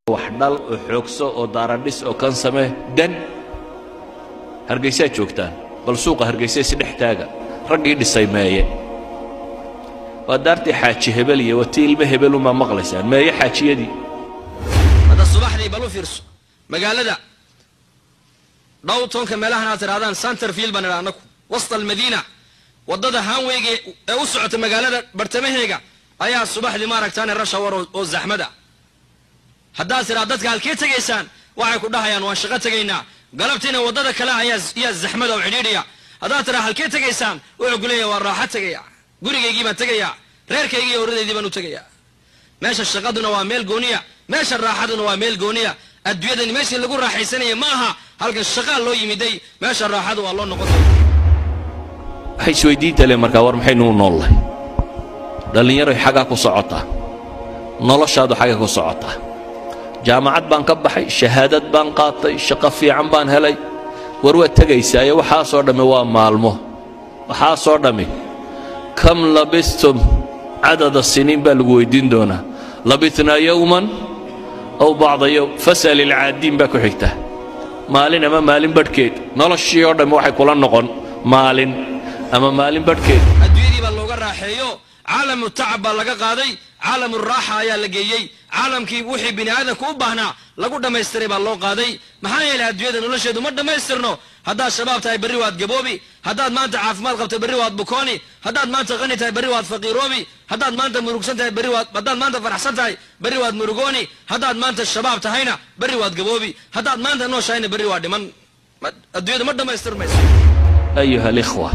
waxdhal oo xoogso oo daaradhis oo kan samee dan hargeysa joogtaan bal suuqa hargeysa si dhex taaga ragii dhisay meeye waa daartii xaaji hebel iyo watiilma hebel uma maqlaysaan meeye xaajiyadii hada subaxdii balu fiirso magaalada dhawtonka meelahan aad tiraadaan Centerfield baan anaku wasta almadina wadada haanweyga ee u socota magaalada bartamaheega ayaa subaxdii ma aragtaan rasha war oo zaxmada hadda sira dadka halkee tagaysaan waxay ku dhahayaan waan shaqo tagaynaa galabtiina wadada kale ayaa zaxmada oo xidhiidhiya hadda tira halkee tagaysaan wuxuu guleeyaa waa raaxo tagaya gurigeygii baan tagaya reerkeygii iyo waradeydii baan u tagaya meesha shaqaduna waa meel gooniya meesha raaxaduna waa meel gooniya adduunyada meesha lagu raaxaysanay ma aha halka shaqo loo yimiday meesha raaxadu waa loo noqon waxay isweydiinta le markaa war maxay noo noolahay dhalinyaro xaga ku socota noloshaadu xaga ku socota jaamacad baan ka baxay shahaadad baan qaatay shaqo fiican baan helay war waa tagaysaa waxa soo dhame waa maalmo waxa soo dhame kam labistum adada sinin baa lagu weydiin doonaa labitna yawman aw ba'd yawm fasal al-aadin baa ku xigta maalin ama maalin badhkeed noloshii oo dhame waxay kula noqon maalin ama maalin badhkeed adduunyadii baa looga raaxeeyo عالم التعب لقى قاضي عالم الراحة يا لقيي عالم كي وحي بني آدم كوبهنا لقول دم يستري بالله قاضي ما هي الأدوية إنه لشيء وما دم يسترنه هذا الشباب تاي بري واد جبوبي هذا ما أنت عارف مال قبت بري واد بكوني هذا ما أنت غني تاي بري واد فقيروبي هذا ما أنت مروكسن تاي بري واد بدل ما أنت فرحسن تاي بري واد مروجوني هذا ما أنت الشباب تهينا بري واد جبوبي هذا ما أنت نو شاين بري واد من الأدوية ما دم يستر أيها الإخوة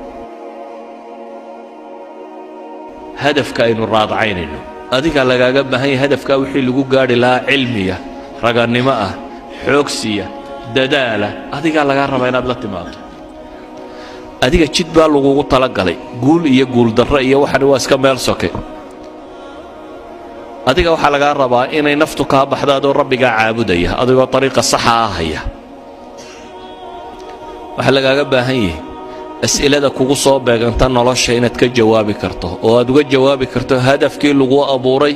هدفك إنه راضعينه أديك على جنب هي هدفك وحي لجو جاري لا علمية رجعني معه حوكسية ددالة أديك على جنب ما ينبض تماط أديك تشد باللجو طلق علي قول يقول درّي واحد واسكمل سكة أديك وحلا جنب إن نفتك بحداد ربي عابدية أديك طريقة الصحة هي وحلا جنب هي أسئلة كوكو صوبة أنت نلاش هنا تكجوابي كرته وأدوج جوابي كرته هدف كي لغوا أبوري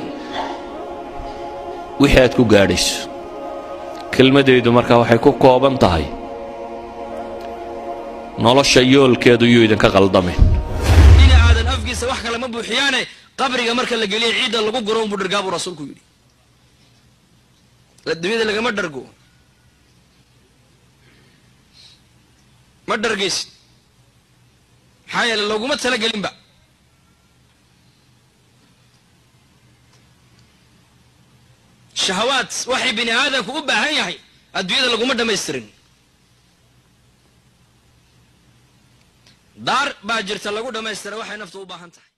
وحياتكو جاريس كلمة ديدو مركا وحيكو كوابن تهاي نلاش يول كيدو يويدن كغلطمي إلى هذا الأفقي سواح كلام أبو حيانة قبري مركا اللي قليل عيد اللي قرون بدرجابو رسولكو يدي الدنيا اللي ما درجو ما درجيس حيا لو قمت تلاقي لمبا شهوات وحي بني هذا كوبا هي الدنيا لو قمت ما يسترن دار باجر تلاقوا ما يستر وحي نفته وباهنته